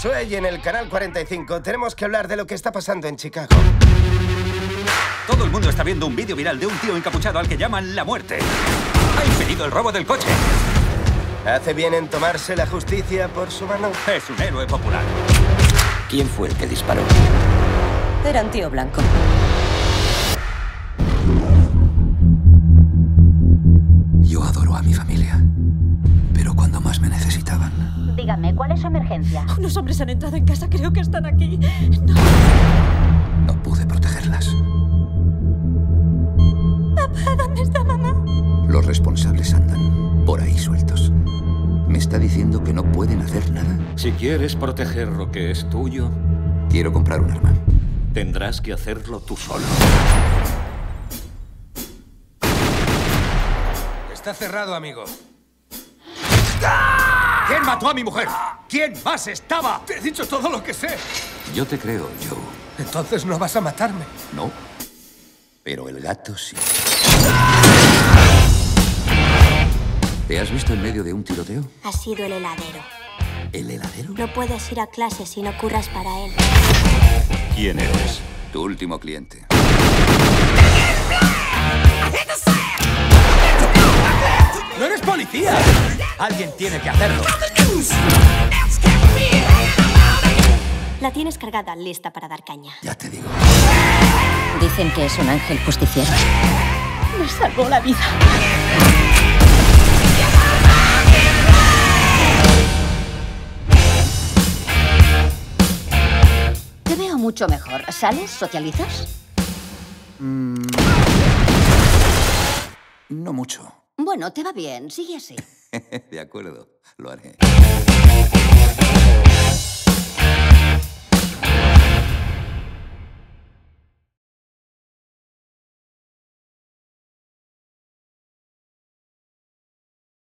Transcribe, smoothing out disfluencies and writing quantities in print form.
Josué y en el canal 45 tenemos que hablar de lo que está pasando en Chicago. Todo el mundo está viendo un vídeo viral de un tío encapuchado al que llaman la muerte. Ha impedido el robo del coche. ¿Hace bien en tomarse la justicia por su mano? Es un héroe popular. ¿Quién fue el que disparó? Era un tío blanco. Yo adoro a mi familia, pero cuando más me necesitaban... Dígame, ¿cuál es su emergencia? Unos hombres han entrado en casa, creo que están aquí. No. No pude protegerlas. Papá, ¿dónde está mamá? Los responsables andan por ahí sueltos. ¿Me está diciendo que no pueden hacer nada? Si quieres proteger lo que es tuyo, Quiero comprar un arma. tendrás que hacerlo tú solo. Está cerrado, amigo. ¿Quién mató a mi mujer? ¿Quién más estaba? Te he dicho todo lo que sé. Yo te creo, Joe. Entonces no vas a matarme. No, pero el gato sí. ¿Te has visto en medio de un tiroteo? Ha sido el heladero. ¿El heladero? No puedes ir a clase si no curras para él. ¿Quién eres? Tu último cliente. ¡No eres policía! Alguien tiene que hacerlo. La tienes cargada, lista para dar caña. Ya te digo. Dicen que es un ángel justiciero. Me salvó la vida. Te veo mucho mejor. ¿Sales? ¿Socializas? No mucho. Bueno, te va bien. Sigue así. De acuerdo, lo haré.